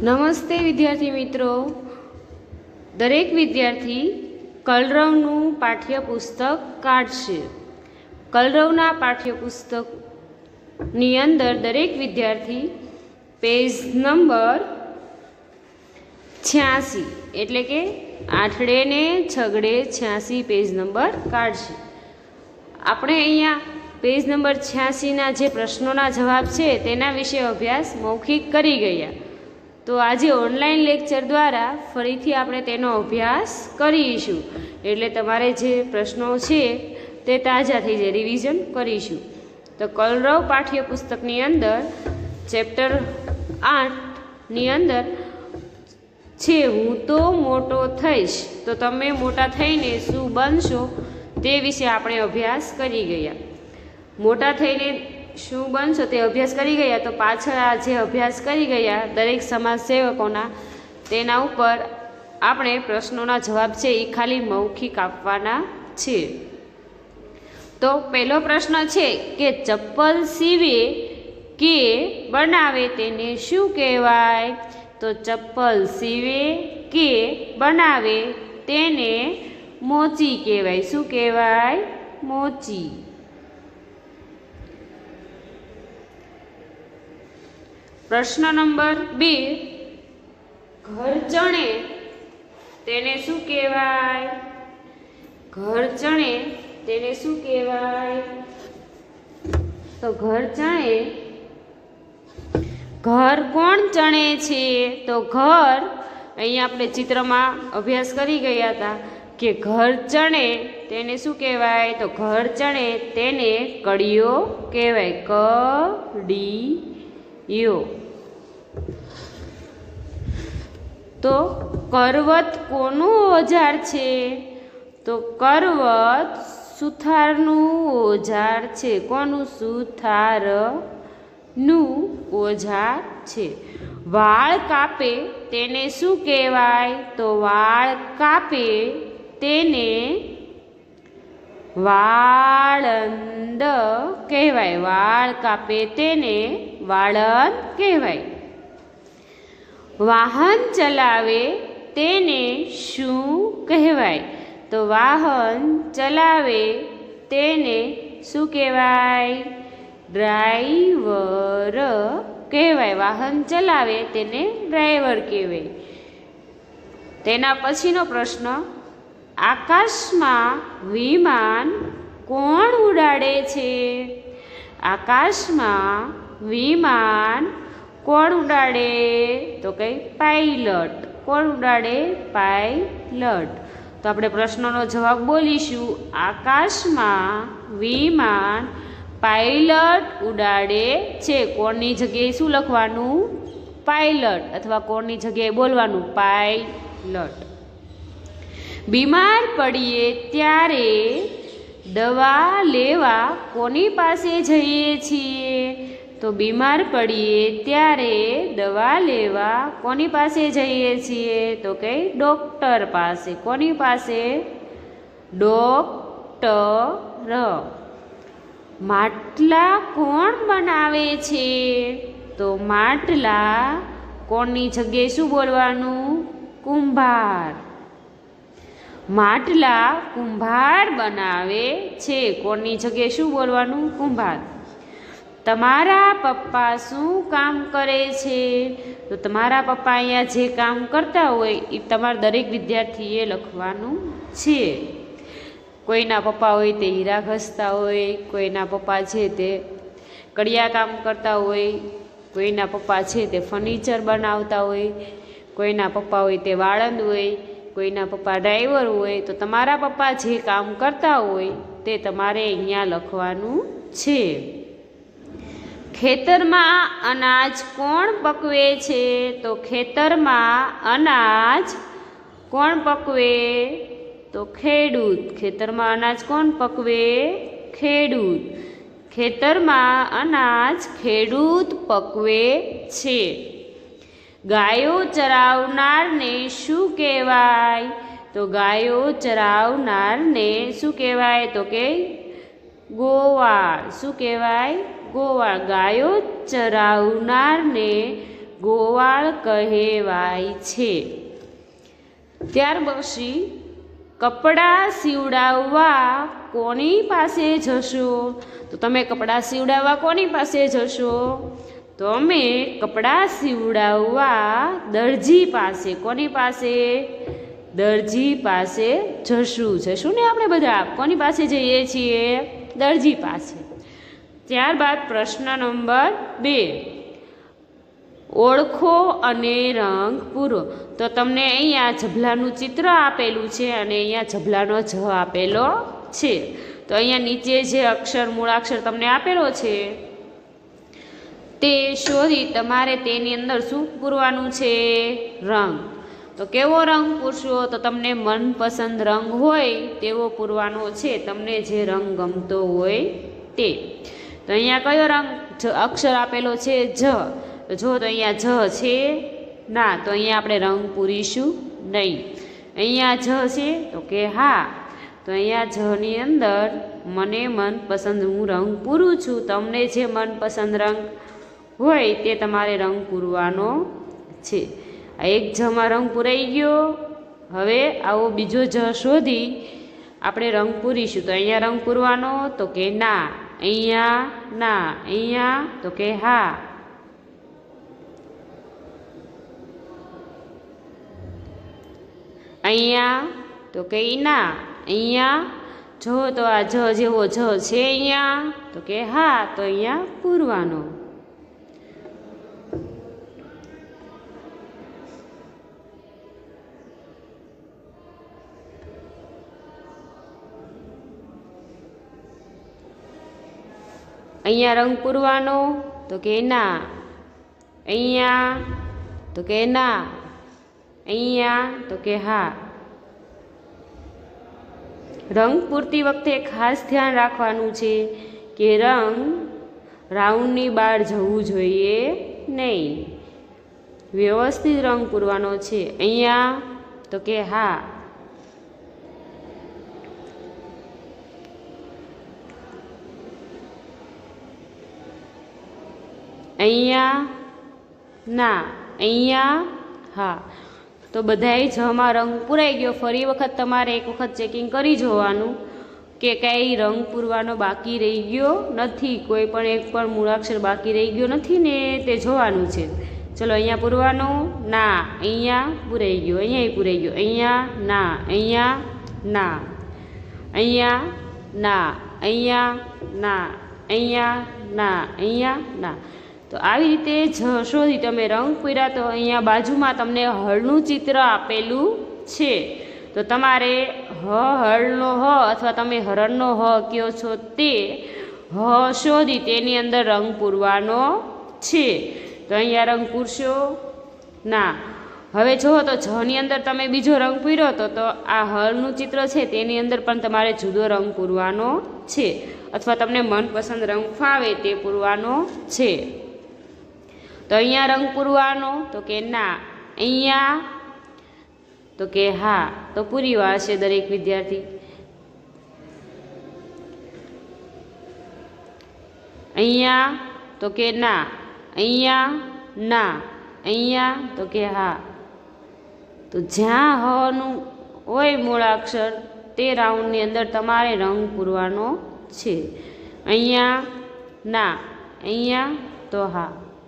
નમસ્તે વિદ્યાર્થી મિત્રો, દરેક વિદ્યાર્થી કલરવનું પાઠ્યપુસ્તક કાઢશે. કલરવના પાઠ્યપુસ્તકની અંદર દરેક વિદ્યાર્થી પેજ નંબર 86 એટલે કે આઠડે ને છગડે 86 પેજ નંબર કાઢશે. આપણે અહીંયા પેજ નંબર 86ના જે પ્રશ્નોના જવાબ છે તેના વિશે અભ્યાસ મૌખિક કરી ગયા. તો આજે ઓનલાઈન લેક્ચર દ્વારા ફરીથી આપણે તેનો અભ્યાસ કરીશું. એટલે તમારે જે પ્રશ્નો છે તે તાજા થઈ જાય, રિવિઝન કરીશું. તો કલરવ પાઠ્યપુસ્તકની અંદર ચેપ્ટર 8ની અંદર છે હું તો મોટો થઈશ તો તમે મોટા થઈને શું બનશો તે વિશે આપણે અભ્યાસ કરી ગયા. મોટા થઈને શું બનશો તે અભ્યાસ કરી ગયા. તો પાછળ આ જે અભ્યાસ કરી ગયા દરેક સમાજ સેવકોના તેના ઉપર આપણે પ્રશ્નોના જવાબ છે એ ખાલી મૌખિક આપવાના છે. તો પહેલો પ્રશ્ન છે કે ચપ્પલ સીવે કે બનાવે તેને શું કહેવાય? તો ચપ્પલ સીવે કે બનાવે તેને મોચી કહેવાય. શું કહેવાય? મોચી. પ્રશ્ન નંબર 2, ઘર ચણે તેને શું કહેવાય? ઘર ચણે તેને શું કહેવાય? તો ઘર ચણે, ઘર કોણ ચણે છે? તો ઘર, અહીંયા આપણે ચિત્રમાં અભ્યાસ કરી ગયા હતા કે ઘર ચણે તેને શું કહેવાય? તો ઘર ચણે તેને કડિયો કહેવાય. કડિયો. તો કરવત કોનું ઓજાર છે? તો કરવત સુથારનું ઓજાર છે. કોનું? સુથારનું ઓજાર છે. વાળ કાપે તેને શું કહેવાય? તો વાળ કાપે તેને વાળંદ કહેવાય. વાળ કાપે તેને વાળંદ કહેવાય. વાહન ચલાવે તેને શું કહેવાય? તો વાહન ચલાવે તેને શું કહેવાય? ડ્રાઈવર કહેવાય. વાહન ચલાવે તેને ડ્રાઈવર કહેવાય. તેના પછીનો પ્રશ્ન, આકાશમાં વિમાન કોણ ઉડાડે છે? આકાશમાં વિમાન કોણ ઉડાડે? તો કઈ પાયલટ. કોણ ઉડાડે? પાયલટ. તો આપણે પ્રશ્નનો જવાબ બોલીશું. આકાશમાં વિમાન પાયલટ ઉડાડે છે. કોણની જગ્યાએ શું લખવાનું? પાયલટ. અથવા કોણની જગ્યાએ બોલવાનું? પાયલટ. બીમાર પડીએ ત્યારે દવા લેવા કોની પાસે જઈએ છીએ? તો બીમાર પડીએ ત્યારે દવા લેવા કોની પાસે જઈએ છીએ? તો કે ડૉક્ટર પાસે. કોની પાસે? ડૉક્ટર. માટલા કોણ બનાવે છે? તો માટલા કોણની જગ્યાએ શું બોલવાનું? કુંભાર. માટલા કુંભાર બનાવે છે. કોણની જગ્યાએ શું બોલવાનું? કુંભાર. તમારા પપ્પા શું કામ કરે છે? તો તમારા પપ્પા અહીંયા જે કામ કરતા હોય એ તમારા દરેક વિદ્યાર્થીએ લખવાનું છે. કોઈના પપ્પા હોય તે હીરા ઘસતા હોય, કોઈના પપ્પા છે તે કડિયા કામ કરતા હોય, કોઈના પપ્પા છે તે ફર્નિચર બનાવતા હોય, કોઈના પપ્પા હોય તે વાળંદ હોય, કોઈના પપ્પા ડ્રાઈવર હોય. તો તમારા પપ્પા જે કામ કરતા હોય તે તમારે અહીંયા લખવાનું છે. ખેતરમાં અનાજ કોણ પકવે છે? તો ખેતરમાં અનાજ કોણ પકવે? તો ખેડૂત. ખેતરમાં અનાજ કોણ પકવે? ખેડૂત. ખેતરમાં અનાજ ખેડૂત પકવે છે. ગાયો ચરાવનારને શું કહેવાય? તો ગાયો ચરાવનારને શું કહેવાય? તો કે ગોવાળ. શું કહેવાય? ગોવાળ. ગાયો ચરાવનારને ગોવાળ કહેવાય છે. ત્યાર પછી કપડાં સીવડાવવા કોની પાસે જશો? તો તમે કપડાં સીવડાવવા કોની પાસે જશો? તો અમે કપડાં સીવડાવવા દરજી પાસે. કોની પાસે? દરજી પાસે જશું ને આપણે બધા કોની પાસે જઈએ છીએ? દરજી પાસે. ત્યારબાદ પ્રશ્ન નંબર 2, ઓળખો અને રંગ પૂરો. તો તમને અહીંયા ઝબલાનું ચિત્ર આપેલું છે અને અહીંયા ઝબલાનો જ આપેલો છે. તો અહીંયા નીચે જે અક્ષર મૂળાક્ષર તમને આપેલો છે તે શોધી તમારે તેની અંદર શું પૂરવાનું છે? રંગ. તો કેવો રંગ પૂરશો? તો તમને મનપસંદ રંગ હોય તેવો પૂરવાનો છે, તમને જે રંગ ગમતો હોય તે. તો અહીંયા કયો રંગ અક્ષર આપેલો છે? જ. તો જો તો અહીંયા જ છે ના, તો અહીંયા આપણે રંગ પૂરીશું નહીં. અહીંયા જ છે તો કે હા. તો અહીંયા જની અંદર મને મનપસંદ હું રંગ પૂરું છું. તમને જે મનપસંદ રંગ હોય તે તમારે રંગ પૂરવાનો છે. આ એક જમાં રંગ પૂરાઈ ગયો. હવે આવો બીજો જ શોધી આપણે રંગ પૂરીશું. તો અહીંયા રંગ પૂરવાનો તો કે ના, અહીંયા ના, અહીંયા તો કે હા. અહીંયા તો કે ના, અહીંયા જો તો આ જ જેવો જ છે અહીંયા તો કે હા, તો અહીંયા પૂરવાનો. અહીંયા રંગ પૂરવાનો તો કે ના, અહીંયા તો કે ના, અહીંયા તો કે હા. રંગ પૂરતી વખતે ખાસ ધ્યાન રાખવાનું છે કે રંગ રાઉન્ડની બહાર જવું જોઈએ નહીં. વ્યવસ્થિત રંગ પૂરવાનો છે. અહીંયા તો કે હા, અહીંયા ના, અહીંયા હા. તો બધાય જમાં રંગ પૂરાઈ ગયો. ફરી વખત તમારે એક વખત ચેકિંગ કરી જોવાનું કે કાંઈ રંગ પૂરવાનો બાકી રહી ગયો નથી, કોઈ પણ એક પણ મૂળાક્ષર બાકી રહી ગયો નથી ને તે જોવાનું છે. ચલો અહીંયા પૂરવાનો ના, અહીંયા પૂરાઈ ગયો, અહીંયા પૂરાઈ ગયો, અહીંયા ના, અહીંયા ના, અહીંયા ના, અહીંયા ના, અહીંયા ના, અહીંયા ના. તો આવી રીતે જ શોધી તમે રંગ પૂર્યા. તો અહીંયા બાજુમાં તમને હળનું ચિત્ર આપેલું છે. તો તમારે હળનો હ અથવા તમે હરણનો હ કયો છો તે હ શોધી તેની અંદર રંગ પૂરવાનો છે. તો અહીંયા રંગ પૂરશો ના. હવે જુઓ તો જની અંદર તમે બીજો રંગ પૂર્યો તો આ હળનું ચિત્ર છે તેની અંદર પણ તમારે જુદો રંગ પૂરવાનો છે, અથવા તમને મનપસંદ રંગ ફાવે તે પૂરવાનો છે. તો અહીંયા રંગ પૂરવાનો તો કે ના, અહીંયા તો કે હા. તો પૂરી વાળશે દરેક વિદ્યાર્થી. અહીંયા તો કે ના, અહીંયા ના, અહીંયા તો કે હા. તો જ્યાં હનું હોય મૂળાક્ષર તે રાઉન્ડની અંદર તમારે રંગ પૂરવાનો છે. અહીંયા ના, અહીંયા તો હા.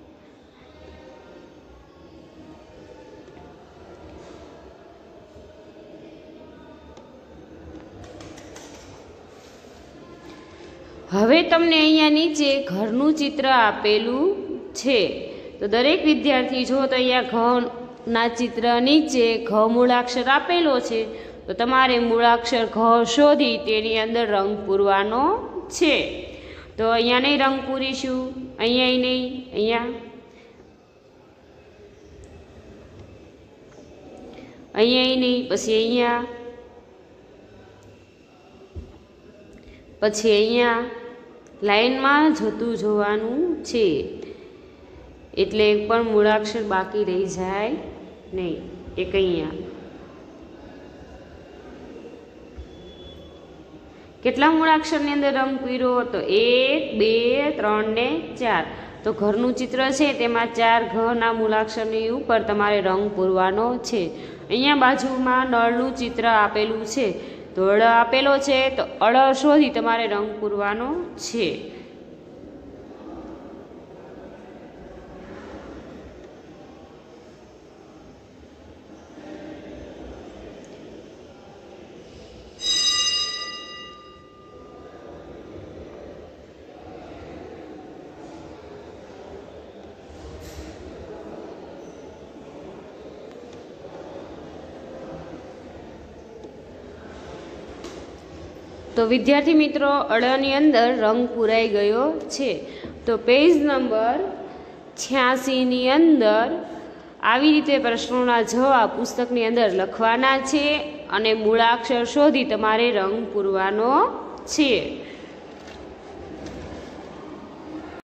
હવે તમને અહીંયા નીચે ઘરનું ચિત્ર આપેલું છે. તો દરેક વિદ્યાર્થી જો તો અહીંયા ઘના ચિત્ર નીચે ઘ મૂળાક્ષર આપેલો છે. તો તમારે મૂળાક્ષર ઘ શોધી તેની અંદર રંગ પૂરવાનો છે. તો અહીંયા નહીં રંગ પૂરીશું, અહીંયા નહીં, અહીંયા નહીં, પછી અહીંયા, પછી અહીંયા લાઈનમાં જતું જોવાનું છે, એટલે એક પણ મૂળાક્ષર બાકી રહી જાય નહીં. એક અહીંયા કેટલા મૂળાક્ષરની અંદર રંગ પૂર્યો? તો 1, 2, 3 ને 4. તો ઘરનું ચિત્ર છે તેમાં 4 ઘના મૂલાક્ષરની ઉપર તમારે રંગ પૂરવાનો છે। અહીંયા બાજુમાં નળનું ચિત્ર આપેલું છે, તો અળ આપેલો છે તો અળ શોધી તમારે રંગ પૂરવાનો છે। તો વિદ્યાર્થી મિત્રો, અળની અંદર રંગ પૂરાઈ ગયો છે। તો પેજ નંબર 86ની અંદર આવી રીતે પ્રશ્નોના જવાબ પુસ્તકની અંદર લખવાના છે અને મૂળાક્ષર શોધી તમારે રંગ પૂરવાનો છે।